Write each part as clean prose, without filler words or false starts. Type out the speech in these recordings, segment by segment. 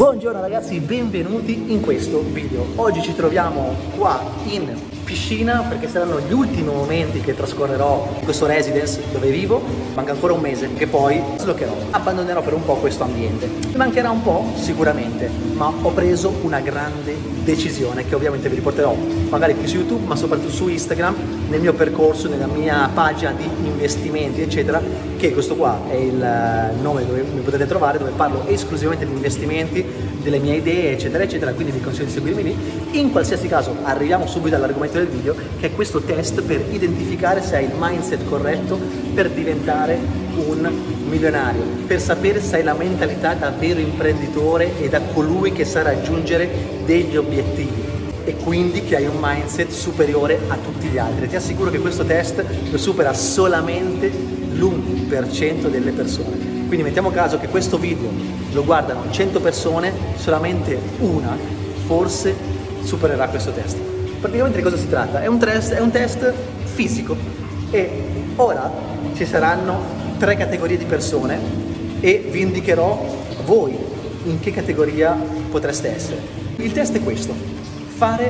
Buongiorno ragazzi, benvenuti in questo video. Oggi ci troviamo qua in piscina perché saranno gli ultimi momenti che trascorrerò in questo residence dove vivo. Manca ancora un mese che poi sloccherò, abbandonerò per un po' questo ambiente. Mi mancherà un po' sicuramente, ma ho preso una grande decisione che ovviamente vi riporterò magari qui su YouTube, ma soprattutto su Instagram, nel mio percorso, nella mia pagina di investimenti eccetera, che questo qua è il nome dove mi potete trovare, dove parlo esclusivamente di investimenti, delle mie idee eccetera eccetera, quindi vi consiglio di seguirmi lì. In qualsiasi caso arriviamo subito all'argomento del video, che è questo test per identificare se hai il mindset corretto per diventare un milionario, per sapere se hai la mentalità da vero imprenditore e da colui che sa raggiungere degli obiettivi e quindi che hai un mindset superiore a tutti gli altri. Ti assicuro che questo test lo supera solamente l'1% delle persone. Quindi mettiamo caso che questo video lo guardano 100 persone, solamente una forse supererà questo test. Praticamente di cosa si tratta? È un test fisico e ora ci saranno 3 categorie di persone e vi indicherò voi in che categoria potreste essere. Il test è questo: fare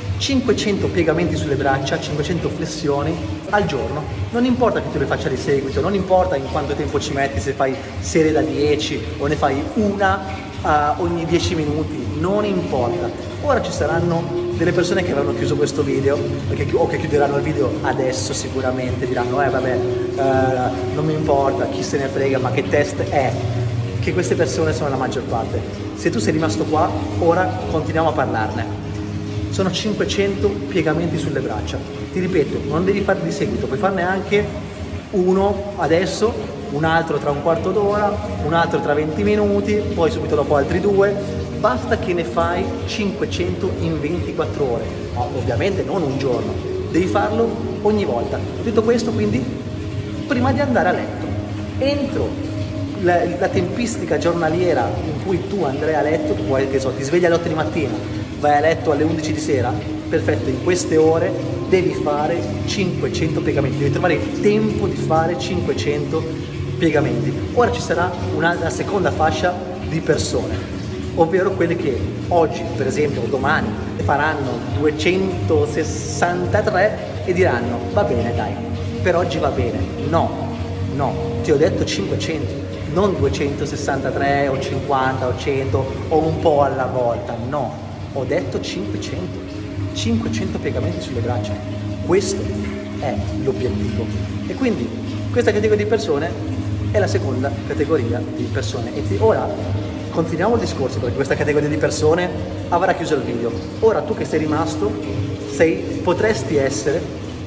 500 piegamenti sulle braccia, 500 flessioni al giorno. Non importa che tu le faccia di seguito, non importa in quanto tempo ci metti, se fai serie da 10 o ne fai una ogni 10 minuti, non importa. Ora ci saranno delle persone che avranno chiuso questo video o che chiuderanno il video adesso sicuramente, diranno vabbè, non mi importa, chi se ne frega, ma che test è? Che queste persone sono la maggior parte. Se tu sei rimasto qua, ora continuiamo a parlarne. Sono 500 piegamenti sulle braccia. Ti ripeto, non devi farli di seguito, puoi farne anche uno adesso, un altro tra un quarto d'ora, un altro tra 20 minuti, poi subito dopo altri 2. Basta che ne fai 500 in 24 ore. No, ovviamente non un giorno, devi farlo ogni volta. Detto questo, quindi, prima di andare a letto, entro la tempistica giornaliera in cui tu andrai a letto, che so, ti svegli alle 8 di mattina, vai a letto alle 11 di sera, perfetto, in queste ore devi fare 500 piegamenti, devi trovare il tempo di fare 500 piegamenti. Ora ci sarà una seconda fascia di persone, ovvero quelle che oggi, per esempio, o domani faranno 263 e diranno va bene dai, per oggi va bene. No, ti ho detto 500, non 263 o 50 o 100 o un po' alla volta, no. Ho detto 500 piegamenti sulle braccia. Questo è l'obiettivo. E quindi questa categoria di persone è la seconda categoria di persone. E ora continuiamo il discorso, perché questa categoria di persone avrà chiuso il video. Ora tu che sei rimasto, potresti essere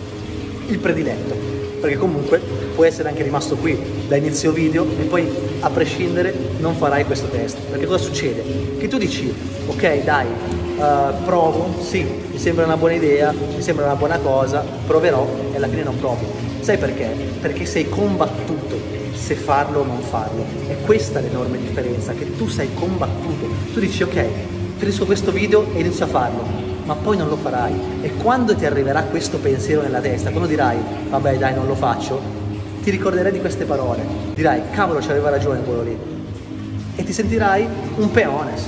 il prediletto, perché comunque puoi essere anche rimasto qui da inizio video e poi a prescindere non farai questo test. Perché cosa succede? Che tu dici ok dai, provo, sì, mi sembra una buona idea, mi sembra una buona cosa, proverò, e alla fine non provi. Sai perché? Perché sei combattuto se farlo o non farlo. È questa l'enorme differenza, che tu sei combattuto. Tu dici ok, finisco questo video e inizio a farlo, ma poi non lo farai. E quando ti arriverà questo pensiero nella testa, quando dirai vabbè dai non lo faccio, ti ricorderai di queste parole, dirai cavolo c'aveva ragione quello lì, e ti sentirai un peones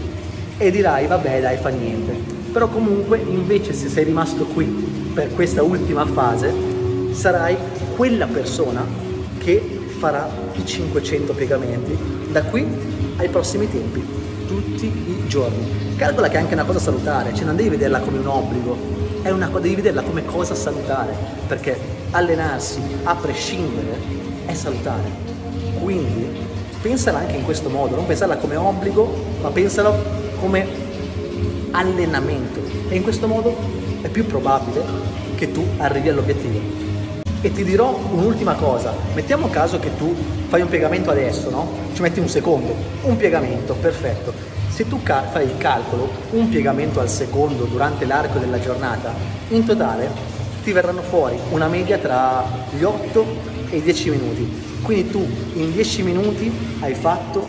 e dirai vabbè dai fa niente. Però comunque invece se sei rimasto qui per questa ultima fase sarai quella persona che farà i 500 piegamenti da qui ai prossimi tempi, tutti i giorni. Calcola che è anche una cosa salutare, cioè non devi vederla come un obbligo, devi vederla come cosa salutare, perché allenarsi a prescindere è salutare. Quindi pensala anche in questo modo, non pensarla come obbligo, ma pensalo come allenamento, e in questo modo è più probabile che tu arrivi all'obiettivo. E ti dirò un'ultima cosa: mettiamo caso che tu fai un piegamento adesso, no? Ci metti un secondo, un piegamento, perfetto. Se tu fai il calcolo, un piegamento al secondo durante l'arco della giornata, in totale ti verranno fuori una media tra gli 8 e i 10 minuti. Quindi tu in 10 minuti hai fatto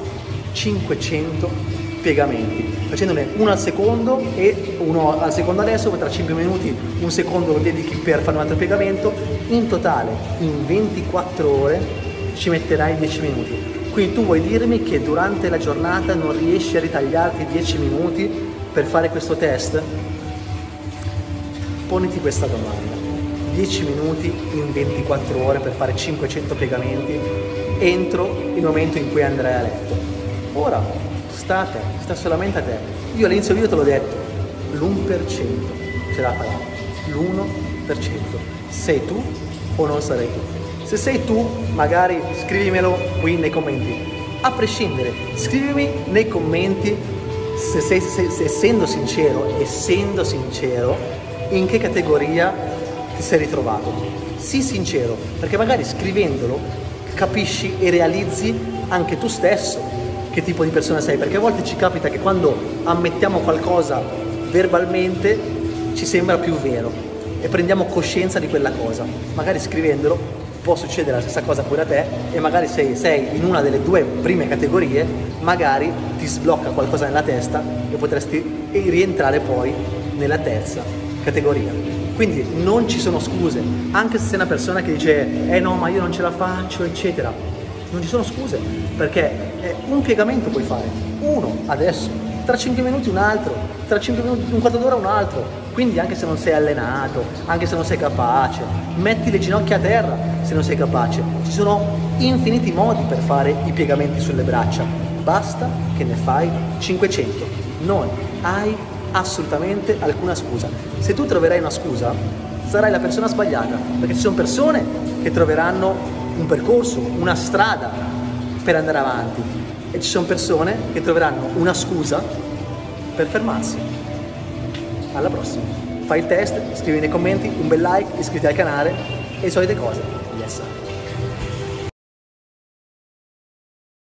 500 piegamenti, facendone uno al secondo e uno al secondo adesso, poi tra 5 minuti un secondo lo dedichi per fare un altro piegamento. In totale in 24 ore ci metterai 10 minuti. Quindi tu vuoi dirmi che durante la giornata non riesci a ritagliarti 10 minuti per fare questo test? Poniti questa domanda. 10 minuti in 24 ore per fare 500 piegamenti entro il momento in cui andrai a letto. Ora, sta solamente a te. Io all'inizio del video te l'ho detto, l'1% ce la farà, l'1%. Sei tu o non sarai tu? Se sei tu, magari scrivimelo qui nei commenti. A prescindere, scrivimi nei commenti se essendo sincero, in che categoria ti sei ritrovato. Sii sincero, perché magari scrivendolo capisci e realizzi anche tu stesso che tipo di persona sei, perché a volte ci capita che quando ammettiamo qualcosa verbalmente ci sembra più vero e prendiamo coscienza di quella cosa. Magari scrivendolo può succedere la stessa cosa pure a te, e magari se sei in una delle due prime categorie, magari ti sblocca qualcosa nella testa e potresti rientrare poi nella terza categoria. Quindi non ci sono scuse, anche se sei una persona che dice no, ma io non ce la faccio, eccetera. Non ci sono scuse, perché un piegamento puoi fare, uno adesso, tra 5 minuti un altro, tra 5 minuti, un quarto d'ora un altro. Quindi anche se non sei allenato, anche se non sei capace, metti le ginocchia a terra se non sei capace. Ci sono infiniti modi per fare i piegamenti sulle braccia, basta che ne fai 500. Non hai assolutamente alcuna scusa. Se tu troverai una scusa, sarai la persona sbagliata, perché ci sono persone che troveranno un percorso, una strada per andare avanti, e ci sono persone che troveranno una scusa per fermarsi. Alla prossima, fai il test, scrivi nei commenti, un bel like, iscriviti al canale e le solite cose. Yes.